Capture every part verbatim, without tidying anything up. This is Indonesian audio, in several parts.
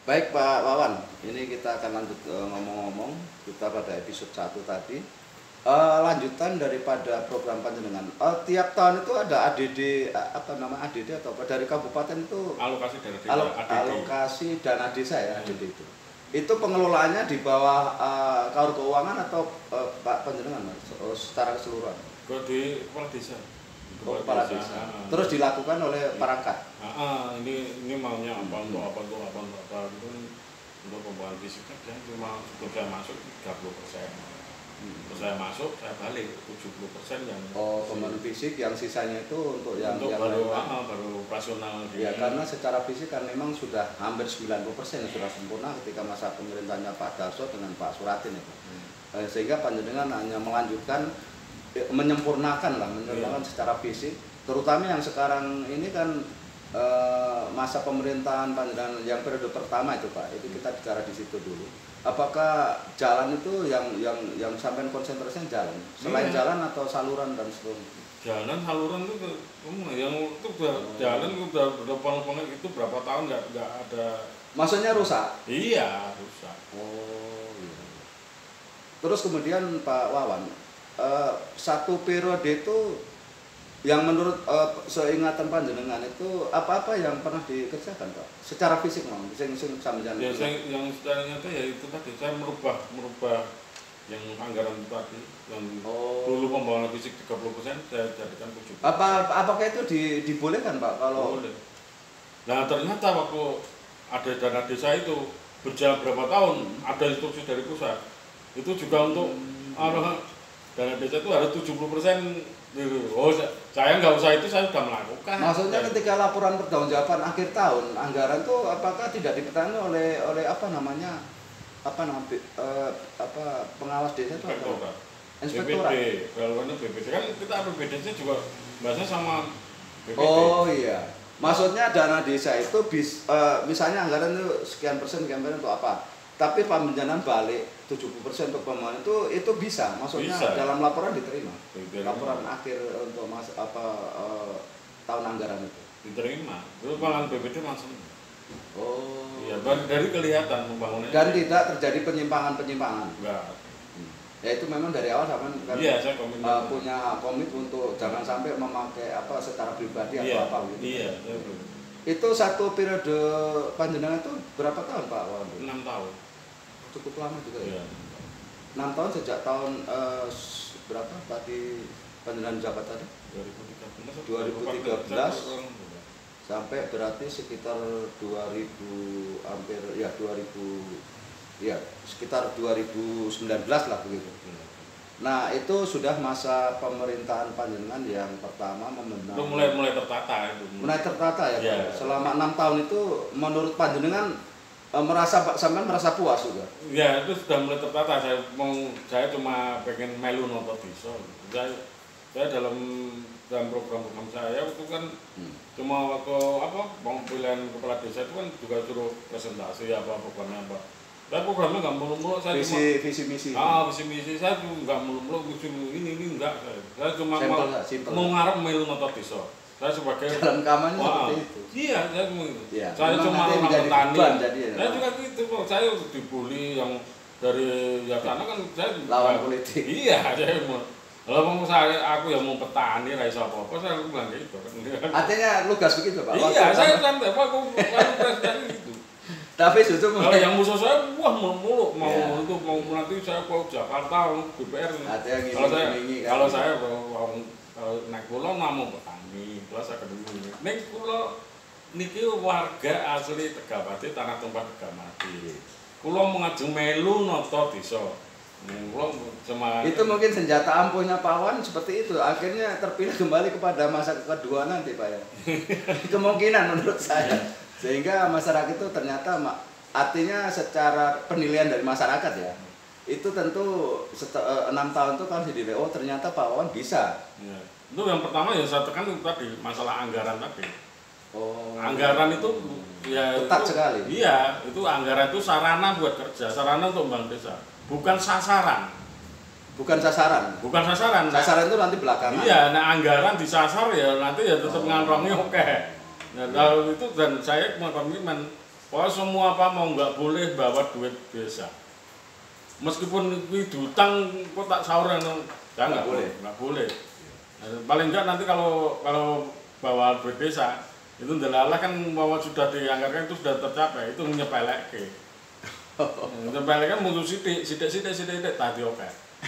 Baik Pak Wawan, ini kita akan lanjut ngomong-ngomong uh, kita pada episode satu tadi. Uh, lanjutan daripada program panjenengan. Uh, tiap tahun itu ada A D D, uh, apa nama A D D atau apa dari kabupaten itu? Alokasi dana desa. Alok, alokasi dana desa ya, hmm. A D D itu. Itu pengelolaannya di bawah uh, Kaur Keuangan atau uh, Pak panjenengan uh, secara keseluruhan? Di kepala desa. Oh, kepala desa. desa. Terus dilakukan oleh perangkat. Ah, ini ini maunya apa untuk apa untuk apa untuk apa itu untuk pembangunan fisik aja cuma untuk saya masuk tiga puluh persen. Terus saya masuk, saya balik tujuh puluh persen yang oh pembangunan fisik, yang sisanya itu untuk yang untuk yang baru lain, ah, baru operasional. Ya karena secara fisik kan memang sudah hampir sembilan puluh persen sudah sempurna ketika masa pemerintahnya Pak Darso dengan Pak Suratin itu. Hmm. Sehingga panjenengan hanya melanjutkan menyempurnakan lah, menyempurnakan yeah. secara fisik, terutama yang sekarang ini kan e, masa pemerintahan panjenengan yang periode pertama itu Pak, itu kita bicara di situ dulu. Apakah jalan itu yang yang yang sampai konsentrasinya jalan, selain yeah. jalan atau saluran dan seterusnya? Jalan, saluran itu, yang itu udah oh. jalan udah berapa itu berapa tahun nggak nggak ada. Maksudnya rusak? Iya rusak. Oh iya. Terus kemudian Pak Wawan. Uh, satu periode itu yang menurut uh, seingatan panjenengan itu apa-apa yang pernah dikerjakan Pak? Secara fisik memang, sing sing sampeyan. Ya, saya, yang secara nyata ya itu tadi saya merubah merubah yang anggaran tadi yang oh. dulu pembangunan fisik tiga puluh persen saya jadikan tujuh puluh persen. Apa apakah itu di, dibolehkan Pak kalau? Boleh. Nah ternyata waktu ada dana desa itu berjalan berapa tahun, hmm. ada instruksi dari pusat itu juga untuk hmm. arah dana desa itu harus tujuh puluh persen. Oh, saya nggak usah itu, saya sudah melakukan. Maksudnya ketika laporan pertanggungjawaban akhir tahun, anggaran itu apakah tidak dipetani oleh oleh apa namanya? Apa nama eh, apa pengawas desa itu apa? Inspektorat. B P D, kalau B P D kan kita B P D juga bahasanya sama B P D. Oh iya. Maksudnya dana desa itu bis, uh, misalnya anggaran itu sekian persen, sekian persen untuk apa? Tapi pembenahan balik tujuh puluh persen untuk pembangunan itu itu bisa, maksudnya bisa. Dalam laporan diterima. diterima. Laporan akhir untuk mas apa uh, tahun anggaran itu diterima. Itu malah B P D langsung. Oh. Iya, dari kelihatan pembangunannya. Dan tidak terjadi penyimpangan-penyimpangan. Enggak. Hmm. Ya itu memang dari awal sama kan iya, saya komit uh, punya komit untuk jangan sampai memakai apa secara pribadi iya, atau apa gitu. Iya, saya itu satu periode panjenengan itu berapa tahun Pak Wawan? enam tahun. Cukup lama juga ya. Iya. enam tahun sejak tahun uh, berapa Pak di panjenengan jabat tadi? dua ribu tiga belas sampai berarti sekitar dua ribu hampir ya dua ribu ya sekitar dua ribu sembilan belas lah begitu. Nah itu sudah masa pemerintahan panjenengan yang pertama membenahi. Itu mulai mulai tertata itu. Mulai tertata ya. Ya. Pak. Selama enam tahun itu menurut panjenengan e, merasa Pak sampean merasa puas juga. Ya itu sudah mulai tertata. Saya mau saya cuma pengen melu nonton bisa. Saya saya dalam dalam program-program saya itu kan hmm. cuma waktu apa pemilihan kepala desa itu kan juga suruh presentasi apa programnya apa. Saya programnya nggak mulu-mulu, saya visi, cuma visi misi. Ah, visi misi saya tuh nggak mulu-mulu, visi ini ini enggak. Saya, saya cuma simple, mau, simple. mau ngarep melu nonton desa. Saya sebagai dalam kamarnya wah, seperti itu. Iya, saya cuma itu. Ya, saya cuma orang petani. Jadi, ya, saya juga gitu kok. Saya dibully yang dari ya karena kan saya lawan politik. Iya, saya mau. Kalau mau saya aku yang mau petani, raisa apa apa, saya bilang gitu. Artinya lugas begitu Pak? Iya, saya kan apa aku kalau presiden gitu. Tapi justru kalau yang musuh saya wah mau mulu mau ya. itu mau nanti saya ke Jakarta D P R. Kalau saya kan kalau saya kalau naik pulau nggak mau petani, terus saya kedua naik pulau niki warga asli Tegapati tanah tumpah Tegamati. Pulau mengaju melu noto desa. Cuma itu mungkin senjata ampuhnya Pak Wawan seperti itu, akhirnya terpilih kembali kepada masa kedua nanti Pak ya. Kemungkinan menurut saya. Sehingga masyarakat itu ternyata artinya secara penilaian dari masyarakat ya itu tentu enam tahun itu kan dinilai oh ternyata Pak Wawan bisa ya. Itu yang pertama yang saya tekan itu tadi masalah anggaran tadi. Oh, anggaran itu ya ketat itu, sekali iya itu anggaran itu sarana buat kerja, sarana untuk membangun desa, bukan sasaran. Bukan sasaran. Bukan sasaran. Sasaran itu nanti belakangan. Iya, nah anggaran disasar ya nanti ya tetap oh. ngantongi oke. Okay. Nah, kalau itu dan saya mau komitmen Pokoknya semua apa mau nggak boleh bawa duit desa. Meskipun itu diutang kok tak sahur anu, ya nggak boleh, nggak boleh. Paling enggak nanti kalau kalau bawa duit desa itu ndelalah kan bahwa sudah dianggarkan itu sudah tercapai, itu nyepelekke. Nyepelekke kan mutu sithik, sithik-sithik sithik tadi oke.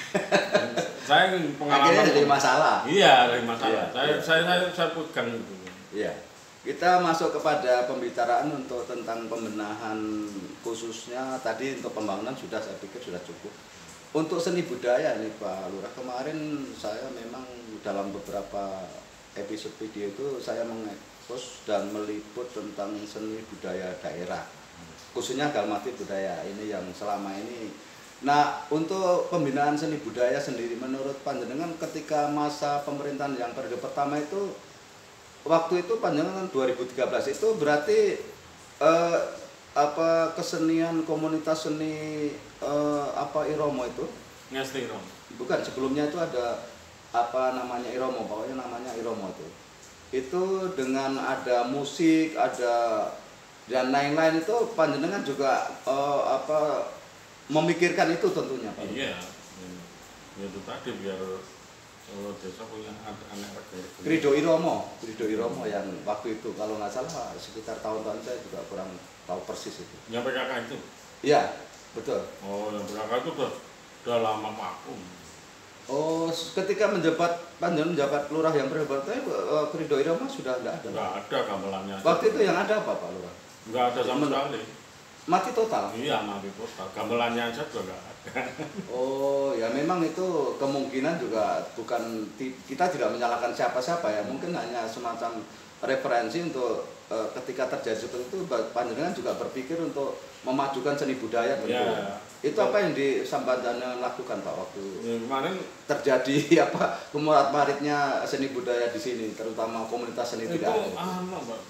Saya pengalaman akhirnya jadi masalah. Iya, dari masalah. Iya, saya, iya. saya saya saya pegang itu. Iya. Kita masuk kepada pembicaraan untuk tentang pembenahan khususnya tadi untuk pembangunan sudah saya pikir sudah cukup. Untuk seni budaya nih Pak Lurah, kemarin saya memang dalam beberapa episode video itu saya mengekspos dan meliput tentang seni budaya daerah, khususnya Galmati budaya ini yang selama ini. Nah, untuk pembinaan seni budaya sendiri menurut panjenengan ketika masa pemerintahan yang periode pertama itu, waktu itu panjenengan dua ribu tiga belas itu berarti eh, apa kesenian komunitas seni eh, apa Iromo itu? Ngesti Iromo. Bukan, sebelumnya itu ada apa namanya Iromo, pokoknya namanya Iromo itu. Itu dengan ada musik, ada dan lain-lain itu panjenengan juga eh, apa memikirkan itu tentunya Pak. Iya. Ya itu tadi biar kalau desa punya anak reggae. Krido Iromo, Krido Iromo yang waktu itu kalau nggak salah sekitar tahun-tahun saya juga kurang tahu persis itu. Yang P K K itu? Iya, betul. Oh, yang P K K itu udah udah lama vakum. Oh, ketika menjabat panjenengan menjabat lurah yang periode uh, Krido Iromo sudah nggak ada. Nggak ada gamelannya. Waktu itu yang ada apa Pak Lurah? Nggak ada sama sekali. Mati total. Iya, mati total. Gamelannya aja juga nggak ada. Oh, ya memang itu kemungkinan juga bukan kita tidak menyalahkan siapa-siapa ya, mungkin hanya semacam referensi untuk uh, ketika terjadi seperti itu panjenengan juga berpikir untuk memajukan seni budaya tentu. Ya. Itu apa yang disambantannya lakukan Pak waktu Ya, kemarin terjadi apa kemurat-maritnya seni budaya di sini, terutama komunitas seni itu tidak ada. anu Mbak,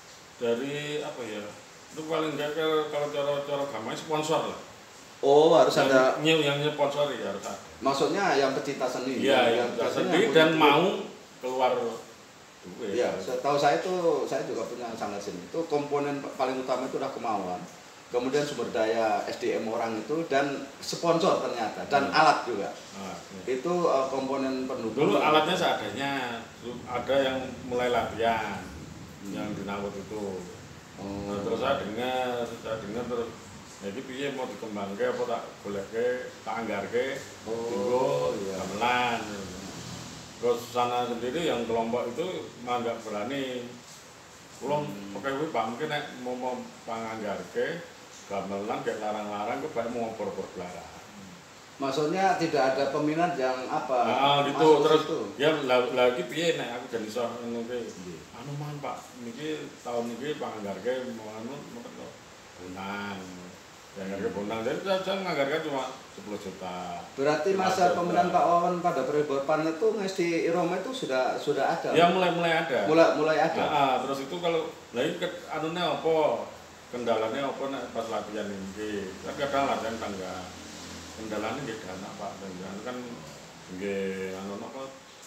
dari apa ya, itu paling enggak kalau cara-cara gampang sponsor lah. Oh, harus yang, ada. Yang yang sponsori harus ada. Maksudnya yang pecinta seni. Iya, yang pecinta seni dan mau keluar duit. Iya, setahu saya itu saya juga punya sanggar seni. Itu komponen paling utama itu adalah kemauan. Kemudian sumber daya S D M orang itu dan sponsor ternyata dan hmm. alat juga. Nah, ya. Itu uh, komponen pendukung. Dulu alatnya seadanya, ada yang mulai latihan hmm. yang dinawut itu. Oh. Nah, terus saya dengar, saya dengar terus jadi piye mau dikembangke apa tak goleke, tak anggarke, oh iya. Gamelan. Terus sana sendiri yang kelompok itu mah nggak berani. Kulon hmm. pakai wih Pak mungkin nek mau mau panganggarke gamelan kayak larang-larang kok baik mau ngoper-ngoper belara. Maksudnya tidak ada peminat yang apa? Nah, gitu terus itu. Ya lagi piye nek aku jadi iso ngono ki. Anu man Pak, niki tahun niki panganggarke mau anu mboten kok. Bonang. Yang harga bonang jadi saya menganggarkan cuma sepuluh juta. Berarti masa pemerintahan Pak Wawan pada periode pan itu ngesti Iromo itu sudah sudah ada. Ya mulai-mulai ada. Mulai mulai ada. Nah, terus itu kalau lagi ke anunya apa? Kendalanya apa nek pas latihan ini? Kan kadang latihan tangga. Kendalanya nggih dana Pak, dan kan nggih anu apa?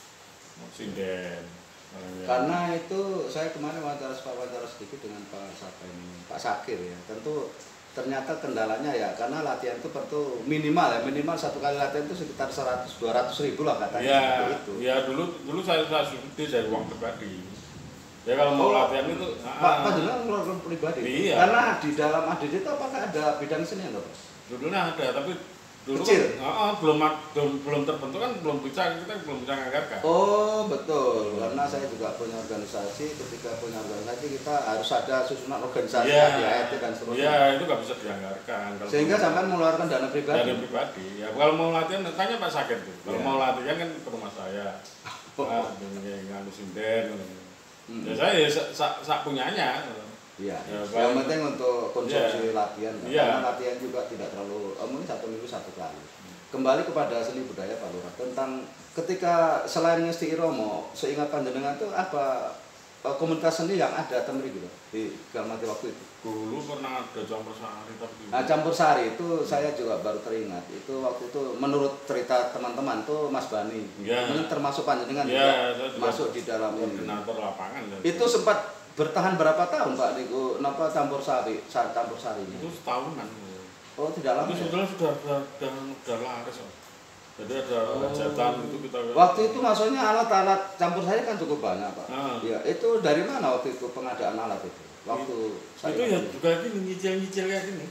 Sinden. Karena itu saya kemarin wawancara wawancara sedikit dengan Pak Saka ini, Pak Sakir ya. Tentu ternyata kendalanya ya karena latihan itu perlu minimal ya minimal satu kali latihan itu sekitar seratus dua ratus ribu lah katanya ya, itu. Ya dulu dulu saya saya subsidi dari uang pribadi. Ya kalau mau oh, latihan itu Pak Pak jenengan ngeluarkan pribadi. Iya. Karena di dalam A D D itu apakah ada bidang seni atau Pak? Dulunya ada tapi dulu kecil. Kan, uh, belum belum belum terbentuk kan belum bisa kita belum bisa nganggarkan. Oh betul, karena saya juga punya organisasi. Ketika punya organisasi kita harus ada susunan organisasi, ya, A D dan seterusnya. Iya itu nggak bisa dianggarkan. Kalau sehingga sampai mengeluarkan dana pribadi. Dana pribadi. Ya kalau mau latihan tanya Pak Sakit tuh. Kalau ya. Mau latihan kan ke rumah saya. Nah, nganu sinden. Hmm. Ya saya ya, sak, sak punyanya. Iya. Ya, yang penting untuk konsumsi ya. Latihan, ya. Karena latihan juga tidak terlalu, mungkin satu minggu satu kali. Kembali kepada seni budaya Pak Lurah tentang ketika selain ngesti Iromo, seingat panjenengan itu apa komunitas seni yang ada temri gitu di Galmati waktu itu? Dulu pernah ada campur sari tapi. Nah campur sari itu hmm. saya juga baru teringat. Itu waktu itu menurut cerita teman-teman tuh Mas Bani, ya. Ini termasuk panjenengan ya, juga masuk di dalam ini. Koordinator lapangan. Itu sempat bertahan berapa tahun Pak niku napa campur sari, campur sari ini? Itu setahunan. Oh, tidak lama. Itu Ya? sebetulnya sudah sudah sudah, sudah laris. Oh. Jadi ada oh. hajatan itu kita. Waktu itu maksudnya alat-alat campur sari kan cukup banyak Pak. Nah. Ya, itu dari mana waktu itu pengadaan alat itu? Waktu itu, saya itu ya juga gini nyicil-nyicil kayak gini.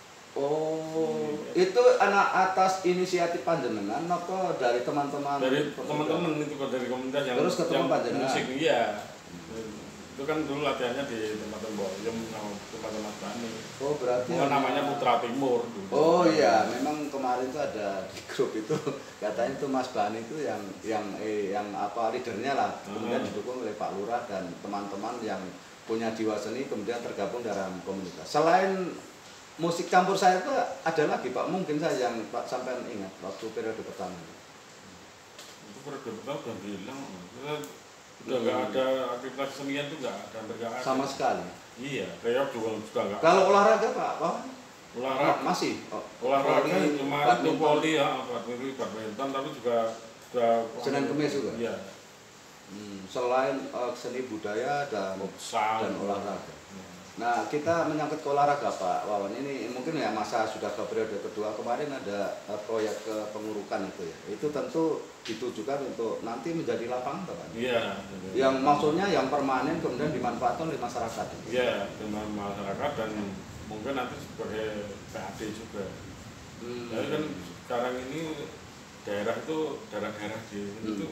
Oh, hmm. itu anak atas inisiatif panjenengan apa dari teman-teman? Dari teman-teman itu dari komunitas yang terus ketemu panjenengan. Musik, iya. Hmm. Itu kan dulu latihannya di tempat Boyem sama tempat Mas Bani. Oh, berarti ya, namanya Putra Timur dulu. Oh iya, memang kemarin itu ada di grup itu katanya itu Mas Bani itu yang yang eh, yang apa leadernya lah. Kemudian hmm. didukung oleh Pak Lurah dan teman-teman yang punya jiwa seni kemudian tergabung dalam komunitas. Selain musik campur saya itu ada lagi Pak, mungkin saya yang Pak sampai ingat waktu periode pertama. Itu periode pertama udah bilang, udah nggak hmm. ada aktivitas senian itu nggak ada, nggak ada. Sama sekali. Iya, kayak juga sudah nggak. Kalau olahraga Pak, Pak? Olahraga masih. Oh, olahraga cuma itu voli ya, badminton, tapi juga sudah. Senin Kemis juga. Iya. Hmm, selain uh, seni budaya dan Futsal, dan olahraga. Nah, kita menyangkut ke olahraga Pak Wawan, ini mungkin ya masa sudah ke periode kedua, kemarin ada uh, proyek ke pengurukan itu ya. Itu tentu ditujukan untuk nanti menjadi lapangan Pak. Iya. Yang maksudnya yang permanen kemudian dimanfaatkan oleh masyarakat. Iya, dengan masyarakat dan mungkin nanti sebagai P A D juga. Hmm. Jadi kan sekarang ini daerah itu daerah-daerah di hmm. itu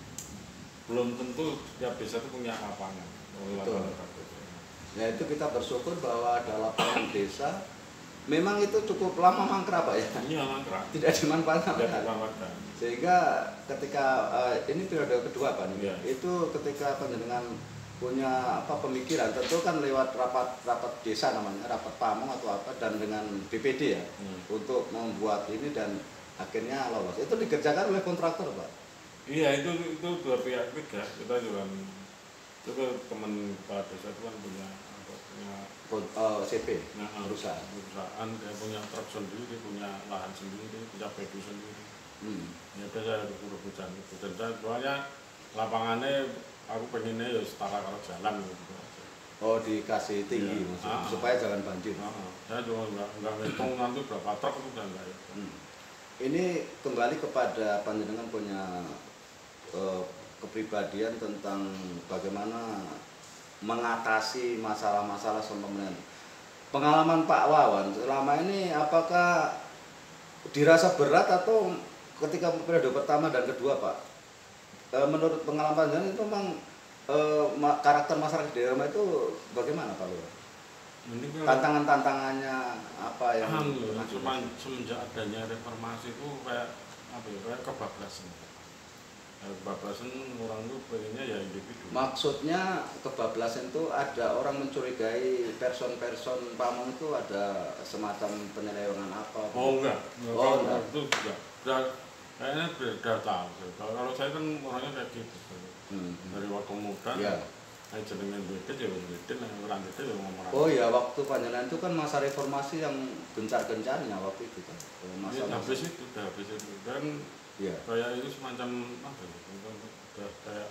belum tentu setiap desa itu punya lapangan. lapangan Ya itu kita bersyukur bahwa ada lapangan desa. Memang itu cukup lama mangkrak Pak ya. Iya mangkrak. Tidak dimanfaatkan. Tidak dimanfaatkan. Sehingga ketika uh, ini periode kedua Pak nih, ya. Itu ketika panjenengan punya apa pemikiran, tentu kan lewat rapat rapat desa namanya, rapat pamong atau apa dan dengan B P D ya hmm. untuk membuat ini dan akhirnya lolos. Itu dikerjakan oleh kontraktor Pak. Iya itu itu dua pihak tiga kita juga. Itu teman kepala desa itu kan punya apa, punya uh, C P nah, perusahaan perusahaan dia punya truk sendiri, punya lahan sendiri, punya baju sendiri. Hmm. Ya udah saya suruh hujan itu dan saya soalnya lapangannya aku pengennya ya setara kalau jalan gitu aja. Oh dikasih tinggi ya. Maksudnya, ah, supaya jangan banjir. Ah, saya cuma nggak nggak ngitung nanti berapa truk itu udah nggak. Hmm. Ini kembali kepada panjenengan punya uh, kepribadian tentang bagaimana mengatasi masalah-masalah pemerintahan. Pengalaman Pak Wawan selama ini apakah dirasa berat atau ketika periode pertama dan kedua Pak? E, menurut pengalaman Anda itu memang e, karakter masyarakat di daerah itu bagaimana Pak Lurah? Tantangan-tantangannya apa yang cuma semenjak adanya reformasi itu kayak apa ya, kayak kebablasan. Kebablasan orang itu pengennya ya individu. Maksudnya kebablasan itu ada orang mencurigai person-person pamong itu ada semacam penyelewengan apa? Oh enggak, oh enggak. Itu enggak. Udah, kayaknya udah tahu. Kalau saya kan orangnya kayak gitu. Hmm. Dari waktu muda. Ya. Saya jenengin Wedit ya Wedit, orang Wedit ya ngomong. Oh ya, waktu panjenengan itu kan masa reformasi yang gencar-gencarnya waktu itu kan. Masa ya, habis itu, udah habis itu. Dan ya. Kayak itu semacam apa ya, udah kayak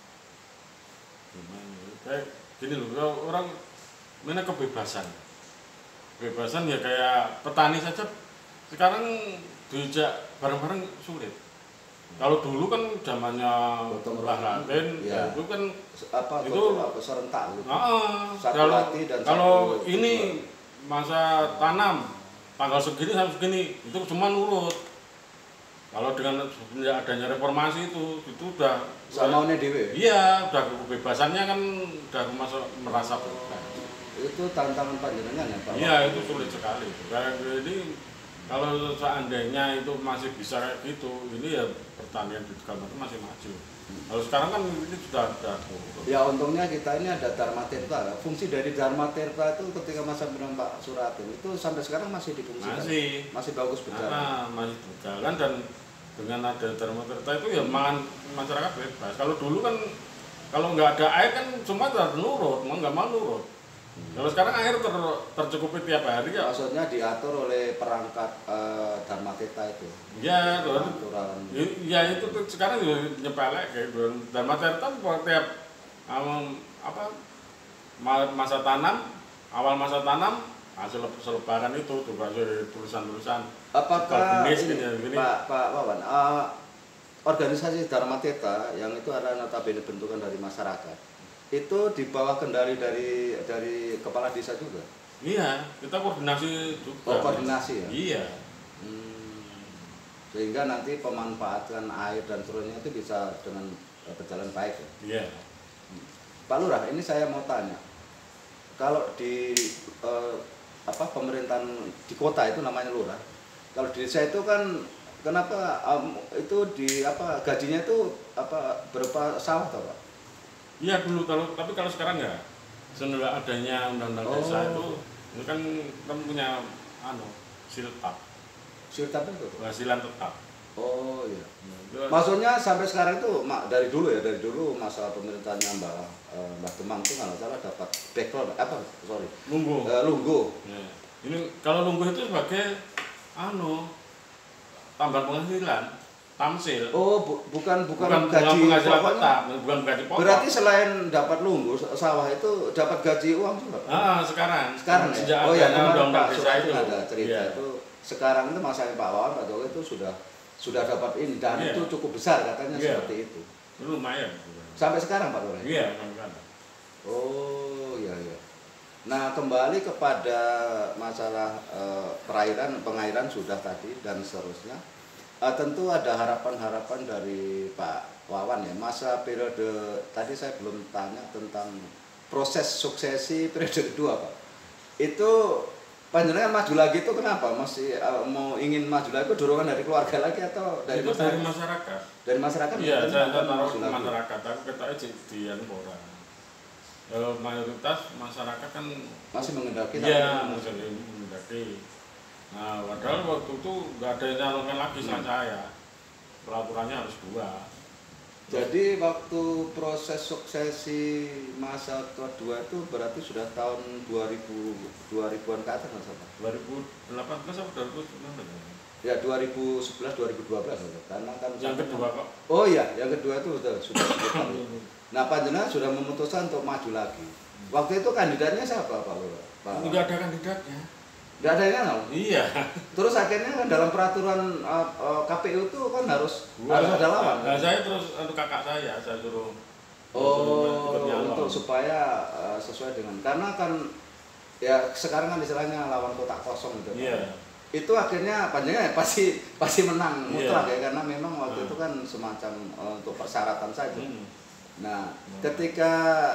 gimana ya, kayak gini loh, orang mana kebebasan kebebasan ya kayak petani saja sekarang diajak bareng-bareng sulit. Kalau dulu kan zamannya Raden ya. Itu kan apa itu serentak gitu. Nah, kalau dan kalau ini masa tanam tanggal segini sampai segini itu cuma nurut. Kalau dengan adanya reformasi itu, itu udah sama One Dewe. Iya, udah kebebasannya kan udah masuk merasa bebas. Itu tantangan panjenengan ya Pak? Iya, itu sulit sekali. Kayak jadi kalau seandainya itu masih bisa kayak gitu, ini ya pertanian di Kalimantan masih maju. Hmm. Kalau sekarang kan ini sudah ada. Ya untungnya kita ini ada Dharma Tirta. Fungsi dari Dharma Tirta itu ketika masa pemerintahan Pak Suratin itu sampai sekarang masih difungsikan. Masih. Masih bagus berjalan. Nah, masih berjalan dan dengan ada Dharma Tirta itu ya makan masyarakat bebas. Kalau dulu kan kalau nggak ada air kan semua harus nurut, mau nggak mau nurut. Hmm. Kalau sekarang air ter, tercukupi tiap hari ya. Maksudnya diatur oleh perangkat uh, Dharma Tirta itu. Ya, ya itu tuh sekarang juga nyepelek kayak gitu. Dharma Tirta tiap um, apa masa tanam, awal masa tanam, hasil selebaran itu dikasih tulisan-tulisan. Apakah jenis, ini, gini, gini. Pak Pak Wawan, uh, organisasi Dharma Teta yang itu adalah notabene bentukan dari masyarakat, itu di bawah kendali dari dari kepala desa juga? Iya, kita koordinasi juga. Oh, koordinasi ya? Iya. Hmm. Sehingga nanti pemanfaatan air dan seterusnya itu bisa dengan berjalan baik ya? Iya. Pak Lurah, ini saya mau tanya, kalau di eh, apa pemerintahan di kota itu namanya lurah, kalau di desa itu kan kenapa um, itu di apa gajinya itu apa berupa sawah atau Pak? Iya dulu, kalau tapi kalau sekarang ya setelah adanya undang-undang Oh. desa itu, itu kan kan punya anu siltap, Siltap itu? penghasilan tetap. Oh iya. Nah, Maksudnya sampai sekarang itu mak, dari dulu ya dari dulu masa pemerintahannya Mbak eh, Mbak Demang itu kalau salah dapat background apa sorry lungguh. eh, lungguh. Ya. Ini kalau lungguh itu sebagai anu tambahan penghasilan, tamsil. Oh bu, bukan bukan, bukan gaji penghasilan pokoknya. tetap, bukan gaji pokok. Berarti selain dapat lungguh sawah itu dapat gaji uang juga? Ah, sekarang. Sekarang sejak ya? Oh ya, adanya kemarin undang-undang Pak desa Surati itu ada cerita Iya. itu sekarang itu masanya Pak Wawan, Pak Jokowi itu sudah sudah dapat ini dan Iya. itu cukup besar katanya Iya. seperti itu. Itu lumayan. Sampai sekarang Pak Lurah? Iya, kan. Oh iya iya. Nah kembali kepada masalah eh, perairan, pengairan sudah tadi dan seterusnya. Eh, tentu ada harapan-harapan dari Pak Wawan ya. Masa periode tadi saya belum tanya tentang proses suksesi periode kedua Pak. Itu panjenengan maju lagi itu kenapa? Masih uh, mau ingin maju lagi dorongan dari keluarga lagi atau dari Itu dari masyarakat? masyarakat. Dari masyarakat? Iya, kan saya akan taruh maju ke lagi. masyarakat, tapi kita aja di Anpora. E, mayoritas masyarakat kan Masih mengendaki? iya, tapi- masih mendaki. Nah, padahal waktu itu nggak ada yang nyalonkan lagi selain Hmm. saya. Peraturannya harus dua. Jadi waktu proses suksesi masa kedua itu berarti sudah tahun dua ribu dua ribuan ke atas Mas Apa? dua ribu delapan belas atau dua ribu sembilan belas? Ya dua ribu sebelas dua ribu dua belas karena kan Yang kedua kok. Oh iya, yang kedua itu sudah sudah. sudah. Nah, panjenengan sudah memutuskan untuk maju lagi. Waktu itu kandidatnya siapa Pak Lurah? Pak. Nggak ada kandidatnya. Nggak ada yang kenal. Iya. Terus akhirnya kan dalam peraturan uh, uh, K P U itu kan harus Gua- harus ada lawan. Nah, saya terus untuk kakak saya, saya suruh Oh, ikut nyalon. untuk supaya uh, sesuai dengan karena kan ya sekarang kan istilahnya lawan kotak kosong gitu. Pak. Iya. Itu akhirnya panjangnya pasti pasti menang mutlak Iya. ya karena memang waktu Hmm. itu kan semacam uh, untuk persyaratan saja. Hmm. Nah, Hmm. ketika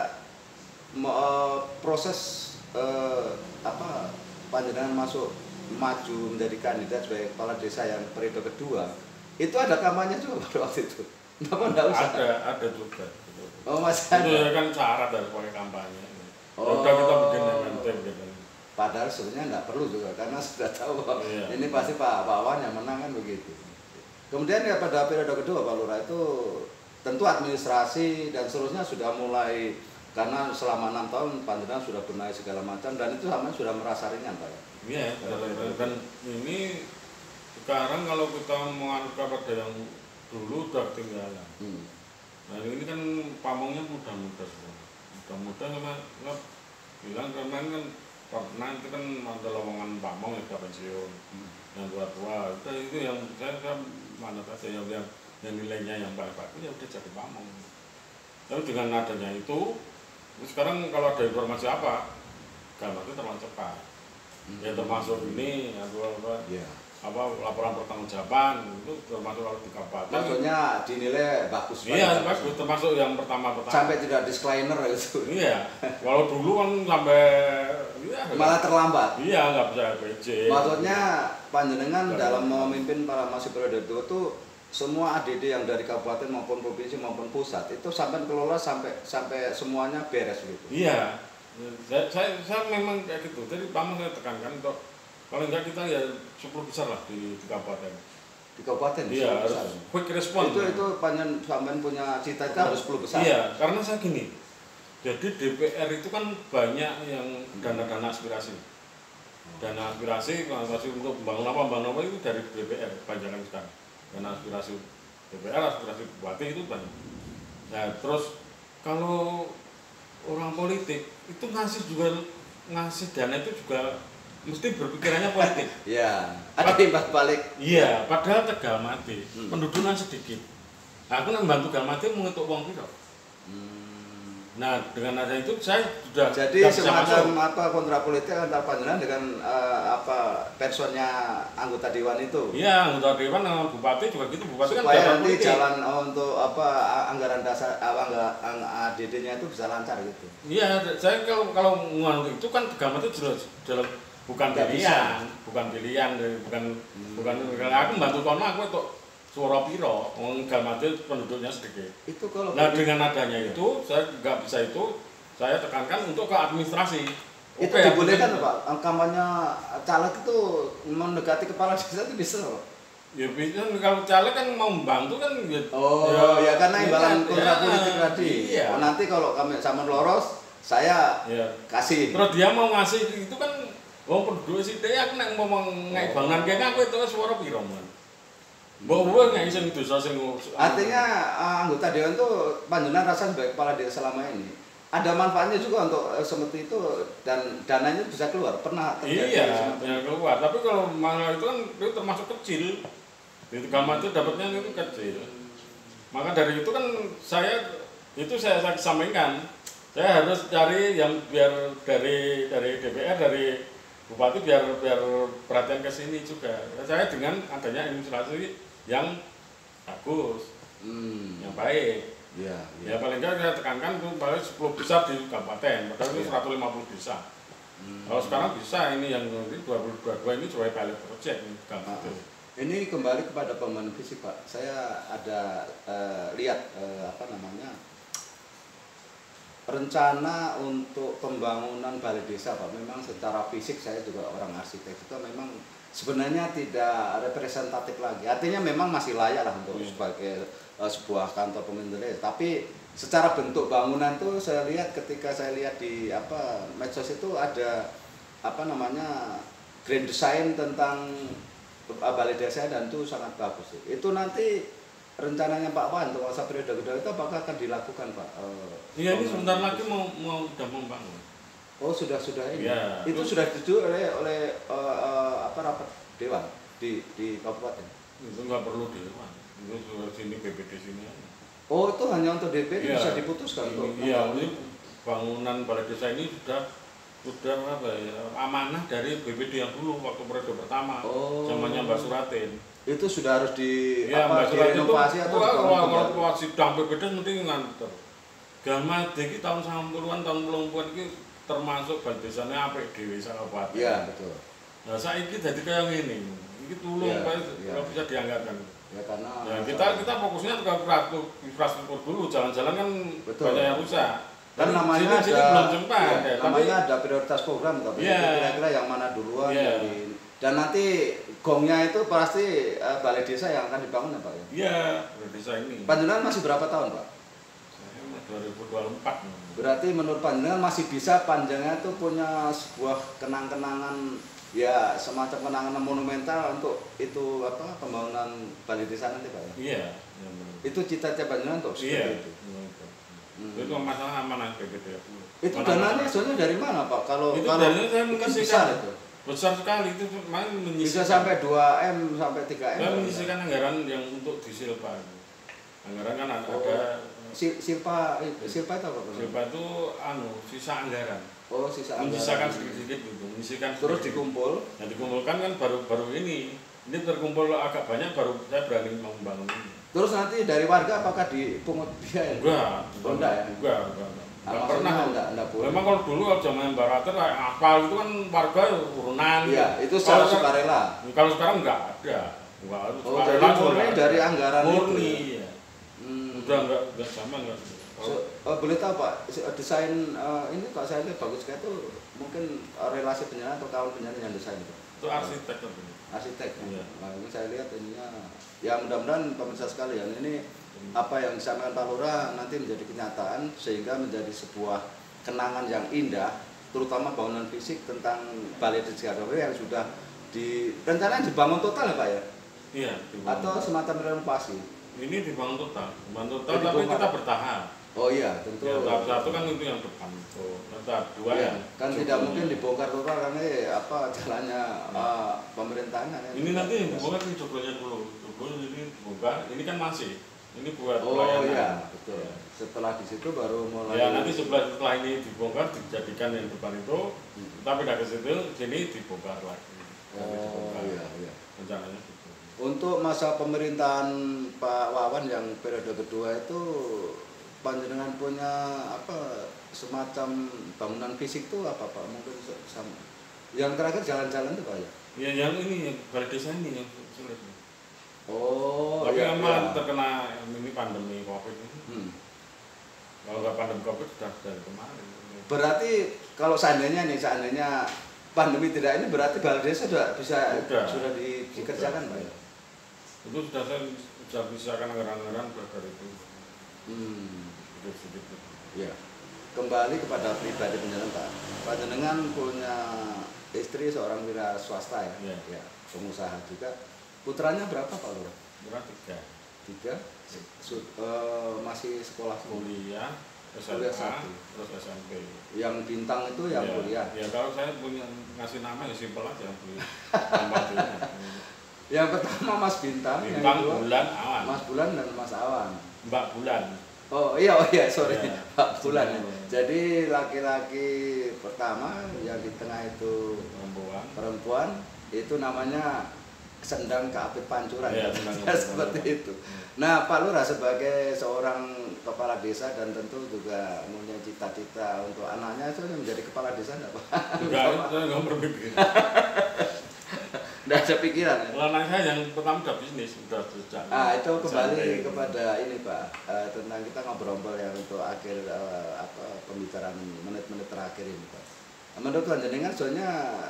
mo- uh, proses uh, apa panjenengan masuk maju menjadi kandidat sebagai kepala desa yang periode kedua, itu ada kampanye juga pada waktu itu. Kenapa enggak usah? Ada, ada juga. Oh, masih Itu ada. ya kan syarat dari pakai kampanye. Oh. Udah kita bikin dengan tim gitu. Padahal sebenarnya nggak perlu juga karena sudah tahu bahwa Iya. ini pasti Pak Pak Wan yang menang kan begitu. Kemudian ya pada periode kedua Pak Lurah itu tentu administrasi dan seterusnya sudah mulai karena selama enam tahun panjenengan sudah benahi segala macam dan itu sama sudah merasa ringan Pak. Iya, dan ini sekarang kalau kita menganut kepada yang dulu udah ketinggalan. Hmm. Nah ini kan pamongnya muda-muda semua. Muda-muda karena nggak bilang kemarin kan pernah itu kan ada lowongan pamong yang udah pensiun, Hmm. yang tua-tua. Itu, itu yang saya, saya mana saja yang, yang yang nilainya yang baik-baik ya udah jadi pamong. Tapi dengan adanya itu, sekarang kalau ada informasi apa, gambar itu terlalu cepat. Hmm. Ya termasuk ini apa apa, Iya. apa laporan pertanggungjawaban itu termasuk kalau di kabupaten. Maksudnya dinilai bagus Pak. Iya, bagus termasuk yang pertama-pertama. Sampai tidak disclaimer itu. Iya, walau dulu kan sampai iya, Malah terlambat. iya nggak bisa P J. Maksudnya panjenengan Iya. dalam memimpin para masih periode itu tuh semua A D D yang dari kabupaten maupun provinsi maupun pusat itu sampai kelola sampai sampai semuanya beres gitu. Iya, saya, saya, saya memang kayak gitu. Jadi pamong saya tekankan untuk kalau enggak kita ya sepuluh besar lah di, di kabupaten. Di kabupaten Iya, sepuluh harus besar. quick response. Itu itu panjen sampean punya cita-cita harus sepuluh besar. Iya, karena saya gini. Jadi D P R itu kan banyak yang dana-dana aspirasi. Dana aspirasi kalau masih untuk membangun apa membangun apa itu dari D P R panjangan sekarang. Dana aspirasi D P R, aspirasi bupati itu banyak. Nah terus kalau orang politik itu ngasih juga ngasih dana itu juga mesti berpikirannya politik. Iya, ada imbas balik. Iya, padahal Tegal Mati, Hmm. penduduknya sedikit. Aku nak bantu Tegal Mati mau ngetuk uang piro. Hmm. Nah, dengan ada itu saya sudah Jadi sudah bisa semacam masuk. apa kontrapolitik antara panjenengan dengan eh, apa personnya anggota dewan itu. Iya, anggota dewan sama bupati juga gitu. Bupati kan Supaya jalan nanti politik. jalan oh, untuk apa a- anggaran dasar a- angga- ang- A D D-nya itu bisa lancar gitu. Iya, saya kalau kalau nganu itu kan Tegal Mati jelas jelas bukan Nggak pilihan, bukan pilihan, dari- bukan Hmm. bukan kalau aku bantu kono aku itu suara piro, wong Tegal Mati penduduknya sedikit. Itu kalau Nah, bagi- dengan adanya itu saya nggak bisa itu saya tekankan untuk ke administrasi. itu Oke, dibolehkan aku- Pak, kampanye caleg itu mendekati kepala desa itu bisa Pak. Ya bisa kalau caleg kan mau membantu kan ya, Oh, ya, karena imbalan ya, kontrapolitik ya, tadi. Iya. Oh, nanti kalau kami sama loros, saya Iya. kasih. Terus dia mau ngasih itu kan wong penduduk sih dia aku nek ngomong ngai bangunan kene aku itu suara piro man. Mbok wae ngai sing dosa sing Artinya eh, anggota dewan itu panjenengan rasa sebagai kepala desa selama ini ada manfaatnya juga untuk eh, seperti itu dan dananya bisa keluar. Pernah terjadi iya, seperti yang keluar. Tapi kalau malah itu kan itu termasuk kecil. Di Tegal Mati dapatnya itu kecil. Maka dari itu kan saya itu saya, saya sampaikan. Saya harus cari yang biar dari dari D P R dari bupati biar biar perhatian ke sini juga. Saya dengan adanya administrasi yang bagus, Hmm. yang baik. Iya, Ya paling nggak saya tekankan itu paling sepuluh besar di kabupaten, padahal itu Iya. seratus lima puluh desa. Hmm. Kalau sekarang bisa ini yang ini dua ribu dua puluh dua ini coba pilot project ini Ah, gitu. ah. Ini kembali kepada pembangunan fisik Pak. Saya ada eh, lihat eh, apa namanya rencana untuk pembangunan balai desa Pak. Memang secara fisik saya juga orang arsitek itu memang sebenarnya tidak representatif lagi. Artinya memang masih layak lah untuk Hmm. sebagai eh, sebuah kantor pemerintah desa. Tapi secara bentuk bangunan tuh saya lihat ketika saya lihat di apa medsos itu ada apa namanya grand design tentang balai desa dan itu sangat bagus. Itu nanti rencananya Pak Wan untuk masa periode kedua itu apakah akan dilakukan Pak? Eh, Iya ini pembangunan sebentar fisik? lagi mau mau udah membangun. Oh sudah sudah ini. Iya. Itu sudah disetujui oleh oleh eh, eh, apa rapat dewan di di kabupaten. Itu nggak perlu dewan. Itu sudah sini B P D sini aja. Oh itu hanya untuk D P Iya. bisa diputuskan Ini- untuk Iya, membangun. ini bangunan balai desa ini sudah sudah apa ya amanah dari B P D yang dulu waktu periode pertama Oh. zamannya Mbak Suratin. Itu sudah harus di Ya Mbak apa Suratin itu direnovasi atau wah, dibangun kalau kembali? kalau sidang B P D mesti nganter. Gama iki tahun sembilan puluhan tahun sembilan puluhan iki termasuk balai desanya apik dhewe sak kabupaten. Iya betul. Nah saiki dadi kaya ngene. Iki tulung Iya, Pak iya. kalau bisa dianggarkan. Ya karena Ya, kita kita fokusnya ke infrastruktur, infrastruktur dulu, jalan-jalan kan Betul. banyak yang rusak. kan Tapi namanya sini, ada sini belum sempat, iya, ya, tapi namanya ada prioritas program tapi Iya. itu kira-kira yang mana duluan Iya. dari dan nanti gongnya itu pasti eh, balai desa yang akan dibangun ya Pak ya. iya udah desa ini. Panjenengan masih berapa tahun Pak? Saya mah dua ribu dua puluh empat. Berarti menurut panjenengan masih bisa panjangnya itu punya sebuah kenang-kenangan ya semacam kenangan monumental untuk itu apa pembangunan balai desa nanti Pak ya. Iya. iya, benar. Itu cita-cita panjenengan untuk Iya. seperti itu. Hmm. Itu masalah amanah B P D. Itu Mana- dananya sebenarnya dari mana Pak? Kalau Itu kalau dananya saya kan menyisihkan. besar itu. Besar sekali itu main Bisa menyisihkan. sampai dua M sampai tiga M. Saya Pak. menyisihkan anggaran yang untuk di Silpa. Anggaran kan ada, Oh. ada Sil- Silpa Silpa itu apa Pak? Silpa itu anu sisa anggaran. Oh, sisa anggaran. Menyisakan sedikit-sedikit gitu, menyisihkan Terus sedikit. dikumpul. Yang dikumpulkan kan baru-baru ini. Ini terkumpul agak banyak baru saya berani membangun ini. Terus nanti dari warga apakah dipungut biaya? Enggak, Oh, enggak ya? enggak, enggak, enggak. Ah, Enggak maksudnya pernah. enggak, enggak boleh. Memang kalau dulu kalau zaman Barater kayak aspal itu kan warga urunan. Iya, itu secara Kalau sekarang- sukarela. Kalau sekarang enggak ada. Enggak ada. Oh, Sukarela jadi juga murni enggak ada. dari anggaran itu Murni, ya? iya. Hmm. Udah enggak enggak sama enggak. So, oh, boleh tahu Pak, si- desain eh, ini Pak saya lihat bagus sekali tuh mungkin eh, relasi penjara atau kawan penjara yang desain itu. Itu arsitek kan. Arsitek. Iya. Nah, ini saya lihat ininya. Ya mudah-mudahan pemirsa sekalian ini apa yang disampaikan Pak Lurah nanti menjadi kenyataan sehingga menjadi sebuah kenangan yang indah, terutama bangunan fisik tentang Balai Desa yang sudah di rencananya dibangun total ya Pak ya? Iya, dibangun. Atau semacam renovasi? Ini dibangun total, dibangun total Jadi tapi bongkar. kita bertahap. Oh iya, tentu. Ya, tahap satu kan itu yang depan itu. Tahap dua Iya, yang kan tidak mungkin dibongkar total karena eh, apa jalannya uh, pemerintahan ya. Ini nanti yang dibongkar ini joglonya dulu. Joglo ini dibongkar, ini kan masih. Ini buat Oh pelayanan. iya, betul. Ya. Setelah di situ baru mulai. Ya nanti setelah setelah ini dibongkar dijadikan yang depan itu, hmm. tapi dari situ sini dibongkar lagi. Oh dibongkar. Iya iya. Rencananya gitu. Untuk masa pemerintahan Pak Wawan yang periode kedua itu panjenengan punya apa semacam bangunan fisik itu apa Pak? Mungkin sama. Yang terakhir jalan-jalan itu Pak ya? Ya yang ini yang balai desa ini yang sulit. Oh. Tapi iya, memang iya. terkena ini pandemi Covid ini. Hmm. Kalau nggak pandemi Covid sudah dari kemarin. Berarti kalau seandainya nih seandainya pandemi tidak ini berarti balai desa sudah bisa sudah, sudah di, dikerjakan Pak ya? Itu sudah saya sudah bisa kan anggaran-anggaran dari itu. Hmm. Sedikit. Ya. Kembali kepada pribadi panjenengan Pak. Panjenengan punya istri seorang wira swasta ya, ya. ya pengusaha juga. Putranya berapa Pak Lurah? Berapa tiga. Tiga. Sud, uh, masih sekolah kuliah, S M A, terus S M P. Yang bintang itu yang ya, kuliah. Ya kalau saya punya ngasih nama ya simpel aja kuliah. Yang pertama Mas Bintang, Bintang, yang kedua Bulan, Awan. Mas Bulan dan Mas Awan. Mbak Bulan. Oh iya, oh iya, sorry, ya. Pak Bulan. Ya. Jadi laki-laki pertama yang di tengah itu perempuan, perempuan itu namanya Sendang Keapit Pancuran. Ya, ya, seperti itu. Nah, Pak Lurah sebagai seorang kepala desa dan tentu juga punya cita-cita untuk anaknya itu menjadi kepala desa enggak Pak? Enggak, saya enggak berpikir. Tidak ada pikiran. Kalau anak saya yang pertama udah bisnis, udah sejak. Ah itu kembali kepada ini Pak uh, tentang kita ngobrol yang untuk akhir uh, apa pembicaraan menit-menit terakhir ini Pak. Menurut panjenengan soalnya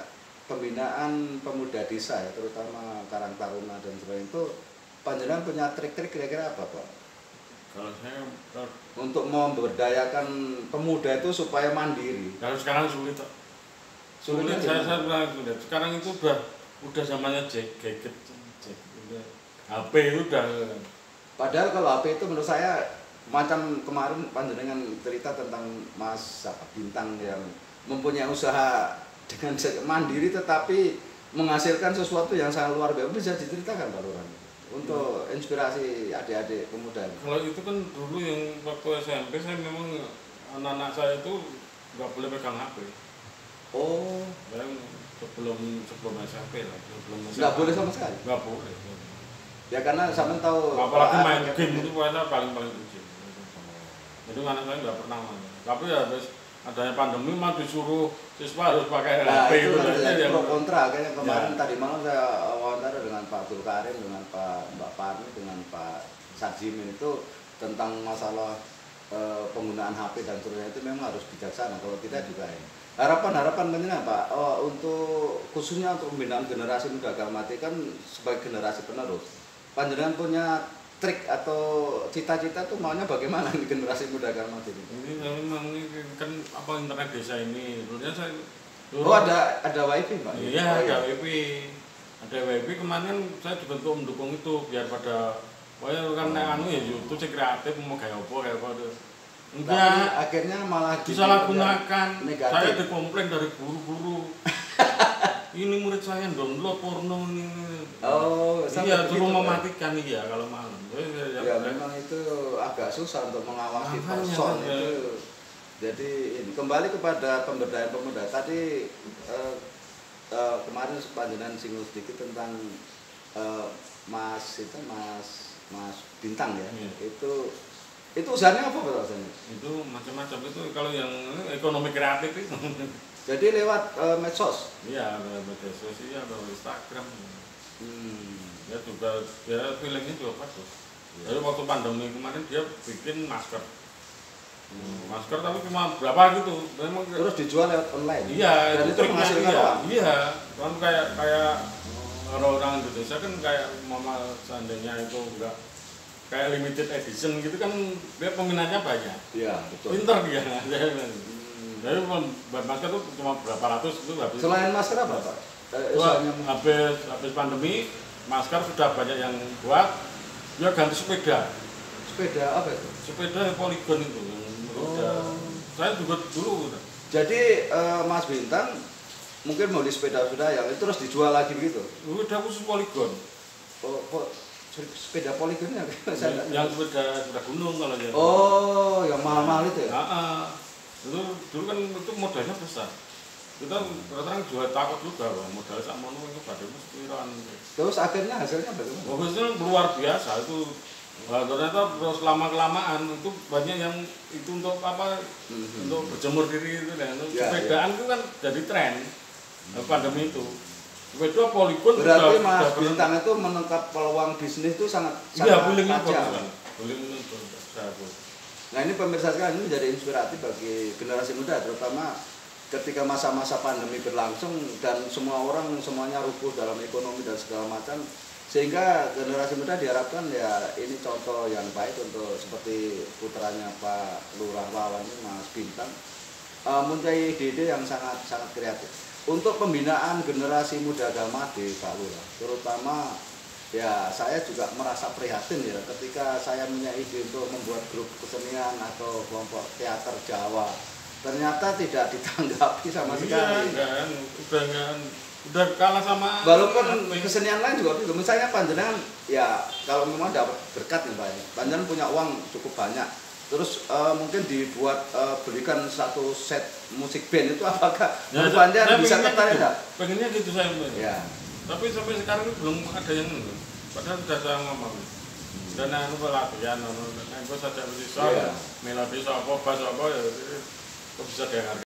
pembinaan pemuda desa ya terutama Karang Taruna dan sebagainya itu panjenengan punya trik-trik kira-kira apa Pak? Kalau saya kalau untuk memberdayakan pemuda itu supaya mandiri. Kalau sekarang sulit. Sulit, saya saya sulit. Sekarang itu udah udah zamannya gadget, udah H P itu udah. Padahal kalau H P itu menurut saya macam kemarin panjenengan cerita tentang Mas apa, Bintang yang mempunyai usaha dengan mandiri tetapi menghasilkan sesuatu yang sangat luar biasa, bisa diceritakan Pak Lurah untuk inspirasi adik-adik pemuda. Kalau itu kan dulu yang waktu S M P saya memang anak-anak saya itu nggak boleh pegang H P. Oh. Dan sebelum sebelum S M P lah, sebelum S M P. Nggak boleh sama sekali. Nggak boleh. Ya karena sama tahu. Apalagi main game itu saya paling paling benci. Itu anak saya nggak pernah main. Tapi ya habis adanya pandemi mah disuruh siswa harus pakai nah, H P itu. Itu yang pro kontra. Kayaknya kemarin ya. Tadi malam saya wawancara dengan Pak Abdul Karim, dengan Pak Mbak Parmi, dengan Pak Sajimin itu tentang masalah e, penggunaan H P dan seterusnya itu memang harus bijaksana. Kalau tidak juga ini. Harapan-harapan penting Pak, oh, untuk khususnya untuk pembinaan generasi muda Galmati kan sebagai generasi penerus. Panjenengan punya trik atau cita-cita tuh maunya bagaimana di generasi muda Galmati ini? Ini memang ini kan apa internet desa ini, dulunya saya. Dulu, oh ada ada wifi Pak? Iya oh, ada iya. wifi, ada wifi kemarin saya juga untuk mendukung itu biar pada, wah kan oh. anu ya YouTube sih kreatif mau kayak apa kayak apa tuh. Enggak, akhirnya malah disalahgunakan. Saya dikomplain dari guru-guru. Ini murid saya download porno ini. Oh, iya, suruh mematikan iya kalau malam. Ya, ya memang itu agak susah untuk mengawasi person ya. Itu. Jadi ini kembali kepada pemberdayaan pemuda. Tadi eh, eh, kemarin panjenengan singgung sedikit tentang eh, Mas itu Mas Mas Bintang ya. Hmm. Itu itu usahanya apa rasanya? Itu macam-macam itu kalau yang ekonomi kreatif itu. Jadi lewat uh, medsos? Iya, lewat medsos, iya, lewat Instagram. Hmm. Ya juga, ya feelingnya juga bagus. Ya. Jadi waktu pandemi kemarin dia bikin masker. Hmm. Masker tapi cuma berapa gitu. Memang terus dijual lewat online? Iya, dan itu menghasilkan iya, uang? Iya, kan kayak kayak orang orang Indonesia kan kayak mama seandainya itu enggak kayak limited edition gitu kan dia peminatnya banyak. Iya, betul. Pinter dia. Hmm. Jadi masker itu cuma berapa ratus itu habis. Selain masker apa Pak? Eh, habis habis pandemi masker sudah banyak yang buat, dia ganti sepeda. sepeda apa itu? Sepeda Polygon itu yang roda. Oh. Saya juga dulu udah. Jadi eh, Mas Bintang mungkin mau beli sepeda sudah yang itu terus dijual lagi begitu? Udah khusus Polygon. Oh, po, sepeda Polygon yang Yang, yang sepeda sepeda gunung kalau ya. Oh, yang mahal-mahal itu ya? Nah, uh, itu dulu kan itu modalnya besar. Kita terus jual takut juga bang, modal sama nu itu pada pikiran. Terus akhirnya hasilnya bagaimana? Bagusnya luar biasa itu. Nah, ternyata terus lama kelamaan itu banyak yang itu untuk apa? Mm-hmm. Untuk berjemur diri itu dan ya, sepedaan ya. Itu kan jadi tren mm-hmm. pandemi itu. Sepeda Polygon. Berarti Mas Bintang itu menangkap peluang bisnis itu sangat iya, sangat tajam. Nah ini pemirsa sekalian ini menjadi inspiratif bagi generasi muda terutama ketika masa-masa pandemi berlangsung dan semua orang semuanya rubuh dalam ekonomi dan segala macam, sehingga generasi muda diharapkan ya ini contoh yang baik untuk seperti putranya Pak Lurah Wawan ini Mas Bintang uh, mempunyai ide-ide yang sangat sangat kreatif untuk pembinaan generasi muda Gamade Pak Lurah. Terutama ya saya juga merasa prihatin ya ketika saya punya ide untuk membuat grup kesenian atau kelompok teater Jawa. Ternyata tidak ditanggapi sama iya, sekali. Kan, udah kan, udah kalah sama. Walaupun kesenian lain juga begitu. Misalnya panjenengan, ya kalau memang dapat berkat nih Pak, panjenengan punya uang cukup banyak. Terus uh, mungkin dibuat uh, belikan satu set musik band itu apakah ya, panjenengan bisa tertarik enggak? Gitu. Pengennya gitu saya. Ya. Tapi sampai sekarang belum ada yang padahal sudah saya ngomong. Dan anu pelatihan, anu saja bisa melodi apa, bass apa ya. Kok bisa dengar